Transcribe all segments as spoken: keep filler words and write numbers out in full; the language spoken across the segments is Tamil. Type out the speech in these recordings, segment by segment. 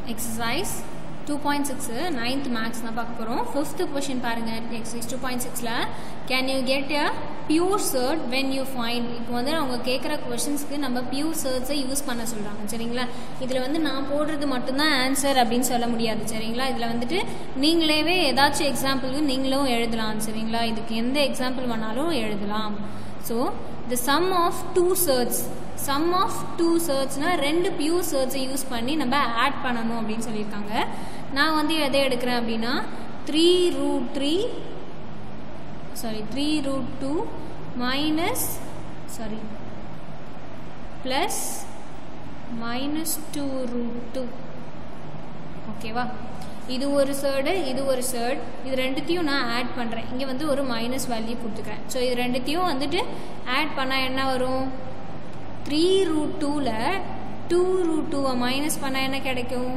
exercise two point six ninth maths na paaka porom. Fifth question parunga exercise two point six la can you get a pure cert when you find இப்போ வந்து அவங்க கேட்குற கொஷின்ஸ்க்கு நம்ம பியூர் சர்ட்ஸை யூஸ் பண்ண சொல்கிறாங்க சரிங்களா. இதில் வந்து நான் போடுறது மட்டும்தான் ஆன்சர் அப்படின்னு சொல்ல முடியாது சரிங்களா. இதில் வந்துட்டு நீங்களேவே ஏதாச்சும் எக்ஸாம்பிளுக்கு நீங்களும் எழுதலாம் சரிங்களா. இதுக்கு எந்த எக்ஸாம்பிள் வேணாலும் எழுதலாம். So the sum of two surds sum of two சர்ட்ஸ்னா ரெண்டு பியூர் சர்ட்ஸை யூஸ் பண்ணி நம்ம ஆட் பண்ணணும் அப்படின்னு சொல்லியிருக்காங்க. நான் வந்து எதை எடுக்கிறேன் அப்படின்னா three root three sorry three root two minus sorry plus minus two root two ஓகேவா. இது ஒரு சர்டு இது ஒரு சர்டு இது ரெண்டுத்தையும் நான் ஆட் பண்ணுறேன். இங்கே வந்து ஒரு மைனஸ் வேல்யூ கொடுத்துக்கிறேன். ஸோ இது ரெண்டுத்தையும் வந்துட்டு ஆட் பண்ணால் என்ன வரும் த்ரீ ரூட் டூவில் டூ ரூட் டூவை மைனஸ் பண்ணால் என்ன கிடைக்கும்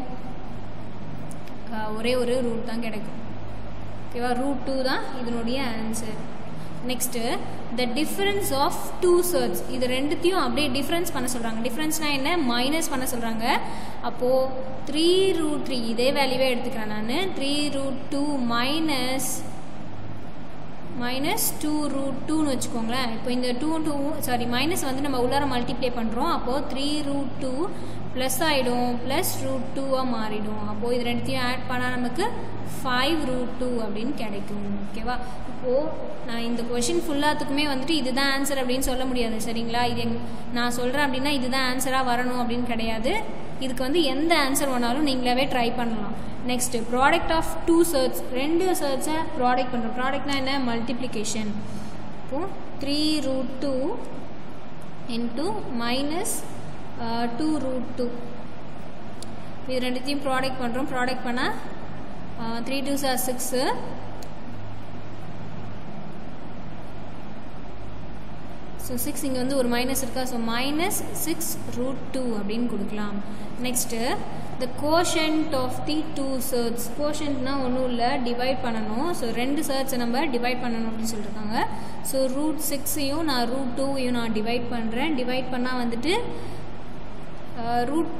ஒரே ஒரு ரூட் தான் கிடைக்கும் ஓகேவா. ரூட் டூ தான் இதனுடைய answer. Next the difference of two surds இது ரெண்டுத்தையும் அப்படியே டிஃப்ரென்ஸ் பண்ண சொல்கிறாங்க. டிஃப்ரென்ஸ்னால் என்ன மைனஸ் பண்ண சொல்கிறாங்க. அப்போது த்ரீ ரூட் த்ரீ இதே வேல்யூவே எடுத்துக்கிறேன் நான். Three root two minus minus two root டூன்னு வச்சுக்கோங்களேன். இப்போ இந்த டூ டூ சாரி மைனஸ் வந்து நம்ம உள்ளார மல்டிப்ளை பண்ணுறோம். அப்போது த்ரீ ரூட் டூ ப்ளஸ் ஆகிடும் ப்ளஸ் ரூட் டூவாக மாறிடும். அப்போது இது ரெண்டுத்தையும் ஆட் பண்ணால் நமக்கு ஃபைவ் ரூட் டூ அப்படின்னு கிடைக்கும் ஓகேவா. இப்போது நான் இந்த கொஷின் ஃபுல்லாத்துக்குமே வந்துட்டு இதுதான் ஆன்சர் அப்படின்னு சொல்ல முடியாது சரிங்களா. இது எங் நான் சொல்கிறேன் அப்படின்னா இதுதான் ஆன்சராக வரணும் அப்படின்னு கிடையாது. இதுக்கு வந்து எந்த ஆன்சர் வேணாலும் நீங்களாவே ட்ரை பண்ணலாம். Next product of two surds ரெண்டு சர்ட்ஸை ப்ராடக்ட் பண்ணுறோம். ப்ராடக்ட்னா என்ன மல்டிப்ளிகேஷன். இப்போது three root two into minus two root two இது ரெண்டுத்தையும் ப்ராடக்ட் பண்ணுறோம். ப்ராடக்ட் பண்ணால் த்ரீ டூ சார் சிக்ஸு ஸோ சிக்ஸ் இங்கே வந்து ஒரு மைனஸ் இருக்கா. So minus six root two அப்படின்னு கொடுக்கலாம். Next the quotient of the two surds. கோஷன்ட்னா ஒன்றும் இல்லை டிவைட் பண்ணணும். ஸோ ரெண்டு சர்ட்ஸை நம்ம டிவைட் பண்ணணும் அப்படின்னு சொல்லியிருக்காங்க. ஸோ ரூட் சிக்ஸையும் நான் ரூட் டூவையும் நான் டிவைட் பண்ணுறேன். டிவைட் பண்ணால் வந்துட்டு ரூட்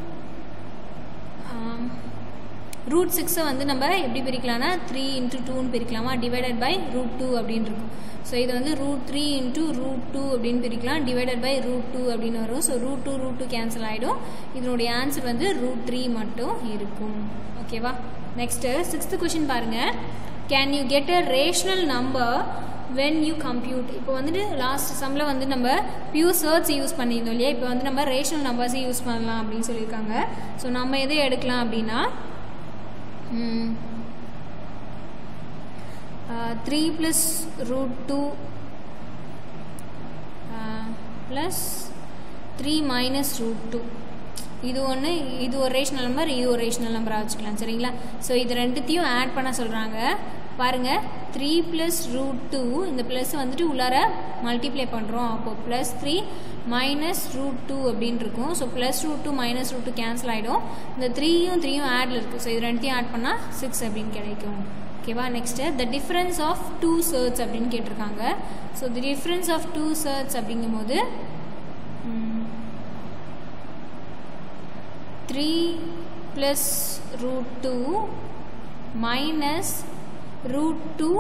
ரூட் சிக்ஸை வந்து நம்ம எப்படி பிரிக்கலாம்னா த்ரீ இன்ட்டு டூன்னு பிரிக்கலாமா டிவைடட் பை ரூட் டூ அப்படின்னு இருக்கும். ஸோ இது வந்து root three into root two அப்படின்னு பிரிக்கலாம் டிவைடட் பை ரூட் டூ அப்படின்னு வரும். So root two root two cancel ஆகிடும். இதனுடைய ஆன்சர் வந்து ரூட் த்ரீ மட்டும் இருக்கும் ஓகேவா. நெக்ஸ்ட்டு சிக்ஸ்த்து கொஷின் பாருங்கள். Can you get a rational number when you compute. இப்போ வந்துட்டு லாஸ்ட் சம்மில் வந்து நம்ம பியூர் சர்ட்ஸ் யூஸ் பண்ணியிருந்தோம் இல்லையா. இப்போ வந்து நம்ம ரேஷனல் நம்பர்ஸை யூஸ் பண்ணலாம் அப்படின்னு சொல்லியிருக்காங்க. ஸோ நம்ம எதை எடுக்கலாம் அப்படின்னா three plus root two plus three minus root two இது ஒன்று இது ஒரு ரேஷனல் நம்பர் இது ஒரு ரேஷனல் நம்பராக வச்சுக்கலாம் சரிங்களா. ஸோ இது ரெண்டுத்தையும் ஆட் பண்ண சொல்கிறாங்க. பாருங்கள் த்ரீ ப்ளஸ் ரூட் டூ இந்த ப்ளஸ் வந்துட்டு உள்ளார மல்டிப்ளை பண்ணுறோம். அப்போது plus three minus root two அப்படின்னு இருக்கும். So plus root two minus root two cancel ஆகிடும். இந்த த்ரீயும் த்ரீயும் ஆடில் இருக்குது. ஸோ இது ரெண்டுத்தையும் ஆட் பண்ணால் சிக்ஸ் அப்படின்னு கிடைக்கும் ஓகேவா. Next the difference of two surds அப்படின்னு கேட்டிருக்காங்க. So the difference of two surds அப்படிங்கும்போது three plus root two minus root two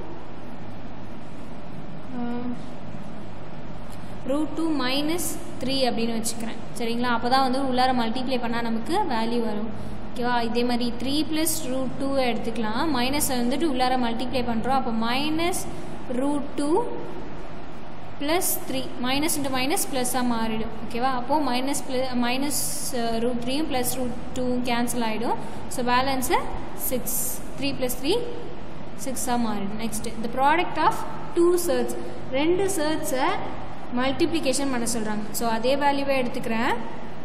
root two minus three அப்படின்னு வச்சுக்கிறேன் சரிங்களா. அப்போ தான் வந்து உள்ளார மல்டிப்ளை பண்ணால் நமக்கு வேல்யூ வரும் ஓகேவா. இதே மாதிரி த்ரீ ப்ளஸ் ரூட் டூவை எடுத்துக்கலாம். மைனஸ் வந்துட்டு உள்ளார மல்டிப்ளை பண்ணுறோம். அப்போ minus root two plus three minus into minus ப்ளஸ்ஸாக மாறிடும் ஓகேவா. அப்போது மைனஸ் ப்ள மைனஸ் ரூட் த்ரீயும் ப்ளஸ் ரூட் டூவும் கேன்சல் ஆகிடும். So balance six three plus three சிக்ஸாக மாறிடும். நெக்ஸ்ட்டு இந்த ப்ராடக்ட் ஆஃப் டூ சர்ட்ஸ் ரெண்டு சர்ட்ஸை மல்டிப்ளிகேஷன் பண்ண சொல்கிறாங்க. ஸோ அதே வேல்யூவே எடுத்துக்கிறேன்.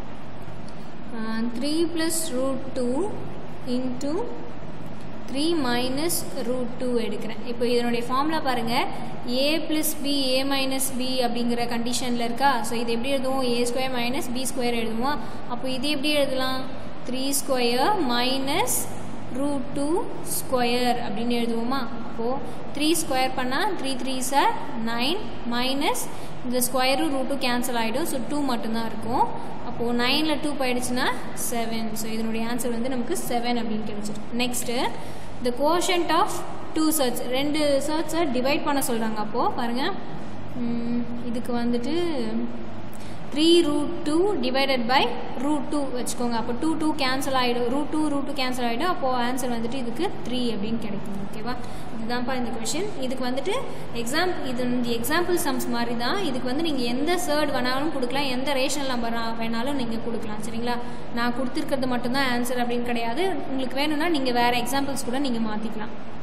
Three plus root two into three minus root two எடுக்கிறேன். இப்போ இதனுடைய ஃபார்முலா பாருங்கள். A plus B A minus B அப்படிங்கிற கண்டிஷனில் இருக்கா. ஸோ இது எப்படி எழுதுவோம் A square minus B square எழுதுவோம். அப்போ இது எப்படி எழுதலாம் three square minus root two square அப்படின்னு எழுதுவோமா. அப்போது த்ரீ ஸ்கொயர் பண்ணால் த்ரீ த்ரீ சார் நைன் மைனஸ் இந்த ஸ்கொயரு ரூட் டூ கேன்சல் ஆகிடும். ஸோ டூ மட்டும்தான் இருக்கும். அப்போது நைனில் டூ போயிடுச்சுன்னா செவன். ஸோ இதனுடைய ஆன்சர் வந்து நமக்கு செவன் அப்படின்னு கிடைச்சிடும். Next the quotient of two sets, ரெண்டு சர்ட்ஸை டிவைட் பண்ண சொல்கிறாங்க. அப்போது பாருங்கள், இதுக்கு வந்துட்டு three root two divided by root two வச்சுக்கோங்க. அப்போ டூ டூ கேன்சல் ஆகிடும், root two root two cancel ஆகிடும். அப்போது ஆன்சர் வந்துட்டு இதுக்கு த்ரீ அப்படின்னு கிடைக்கும். ஓகேவா, இதுதான்ப்பா இந்த கொஷின். இதுக்கு வந்துட்டு எக்ஸாம் இது இந்த எக்ஸாம்பிள் சம்ஸ் மாதிரி தான். இதுக்கு வந்து நீங்கள் எந்த சர்ட் வேணாலும் கொடுக்கலாம், எந்த ரேஷனல் நம்பர் வேணாலும் நீங்கள் கொடுக்கலாம். சரிங்களா, நான் கொடுத்துருக்கிறது மட்டும்தான் ஆன்சர் அப்படின்னு கிடையாது. உங்களுக்கு வேணும்னா நீங்கள் வேறு எக்ஸாம்பிள்ஸ் கூட நீங்கள் மாற்றிக்கலாம்.